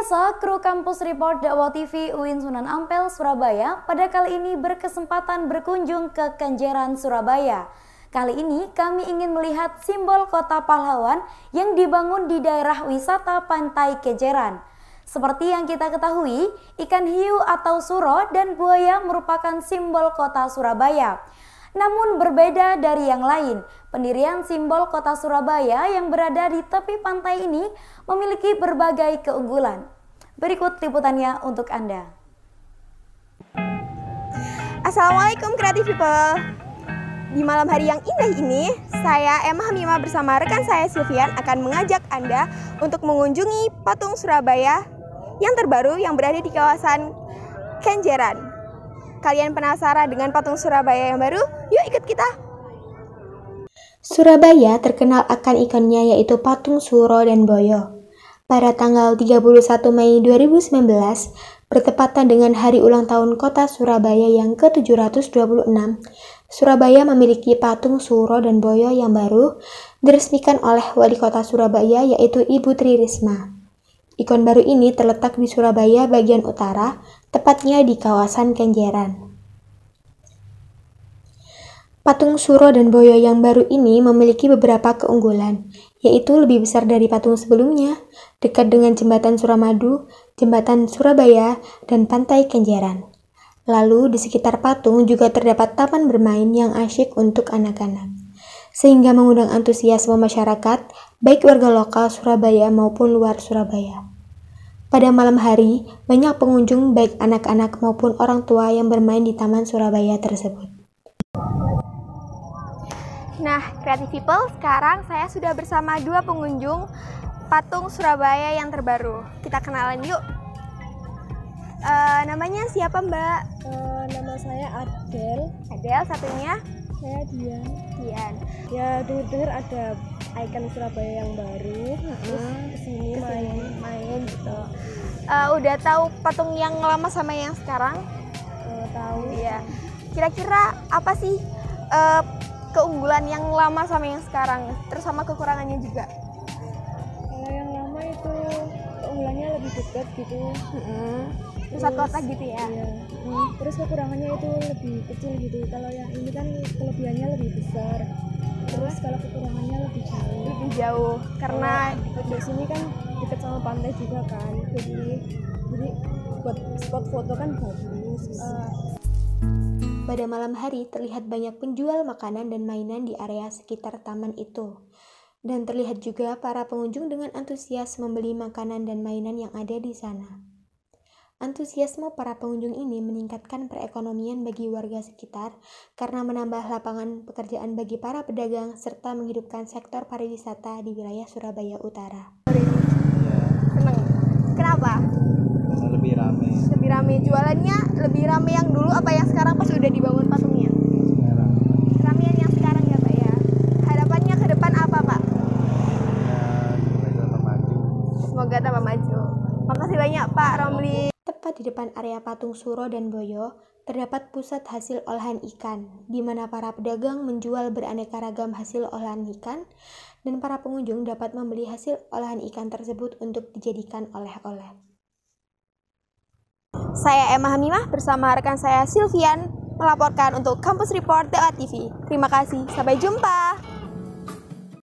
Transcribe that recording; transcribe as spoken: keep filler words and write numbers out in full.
biasa, kru Kampus Report Dakwah T V U I N Sunan Ampel, Surabaya pada kali ini berkesempatan berkunjung ke Kenjeran, Surabaya. Kali ini kami ingin melihat simbol kota pahlawan yang dibangun di daerah wisata Pantai Kenjeran. Seperti yang kita ketahui, ikan hiu atau suro dan buaya merupakan simbol kota Surabaya. Namun berbeda dari yang lain, pendirian simbol kota Surabaya yang berada di tepi pantai ini memiliki berbagai keunggulan. Berikut liputannya untuk Anda. Assalamualaikum Creative People. Di malam hari yang indah ini, saya Emma Hamimah bersama rekan saya Sylvian akan mengajak Anda untuk mengunjungi patung Surabaya yang terbaru yang berada di kawasan Kenjeran. Kalian penasaran dengan patung Surabaya yang baru? Yuk ikut kita! Surabaya terkenal akan ikonnya yaitu patung Suro dan Boyo. Pada tanggal tiga puluh satu Mei dua ribu sembilan belas, bertepatan dengan hari ulang tahun kota Surabaya yang ke tujuh ratus dua puluh enam, Surabaya memiliki patung Suro dan Boyo yang baru diresmikan oleh Wali Kota Surabaya yaitu Ibu Tri Risma. Ikon baru ini terletak di Surabaya bagian utara, tepatnya di kawasan Kenjeran. Patung Suro dan Boyo yang baru ini memiliki beberapa keunggulan, yaitu lebih besar dari patung sebelumnya, dekat dengan jembatan Suramadu, jembatan Surabaya, dan pantai Kenjeran. Lalu di sekitar patung juga terdapat taman bermain yang asyik untuk anak-anak, sehingga mengundang antusiasme masyarakat, baik warga lokal Surabaya maupun luar Surabaya. Pada malam hari, banyak pengunjung baik anak-anak maupun orang tua yang bermain di Taman Surabaya tersebut. Nah, Creative People, sekarang saya sudah bersama dua pengunjung patung Surabaya yang terbaru. Kita kenalan yuk. Uh, namanya siapa Mbak? Uh, nama saya Adel. Adel, satunya? Saya Dian. Dian. Ya, dengar-dengar ada ikon Surabaya yang baru, hmm. terus kesini main-main gitu. Uh, udah tahu patung yang lama sama yang sekarang? Uh, tahu. Iya. Kira-kira apa sih uh, keunggulan yang lama sama yang sekarang? Terus sama kekurangannya juga? Kalau yang lama itu keunggulannya lebih dekat gitu. Hmm. Pusat kota gitu ya? Iya. Hmm. Terus kekurangannya itu lebih kecil gitu. Kalau yang ini kan kelebihannya lebih besar. Terus kalau kekurangannya lebih jauh. Lebih jauh karena oh, di sini kan dekat sama pantai juga kan. Jadi jadi buat spot foto kan bagus. Uh, Pada malam hari terlihat banyak penjual makanan dan mainan di area sekitar taman itu. Dan terlihat juga para pengunjung dengan antusias membeli makanan dan mainan yang ada di sana. Antusiasme para pengunjung ini meningkatkan perekonomian bagi warga sekitar karena menambah lapangan pekerjaan bagi para pedagang serta menghidupkan sektor pariwisata di wilayah Surabaya Utara. Seneng. Kenapa? Karena lebih rame. Lebih rame. Jualannya lebih rame yang dulu apa yang sekarang pas udah dibangun patungnya? Sekarang. Ramean yang sekarang ya Pak ya. Harapannya ke depan apa Pak? Ya, semoga tambah maju. Semoga tambah maju. Makasih banyak Pak Romli. Tepat di depan area patung Suro dan Boyo, terdapat pusat hasil olahan ikan, di mana para pedagang menjual beraneka ragam hasil olahan ikan, dan para pengunjung dapat membeli hasil olahan ikan tersebut untuk dijadikan oleh-oleh. Saya Emma Hamimah bersama rekan saya Sylvian melaporkan untuk Kampus Report Dakwah T V. Terima kasih, sampai jumpa.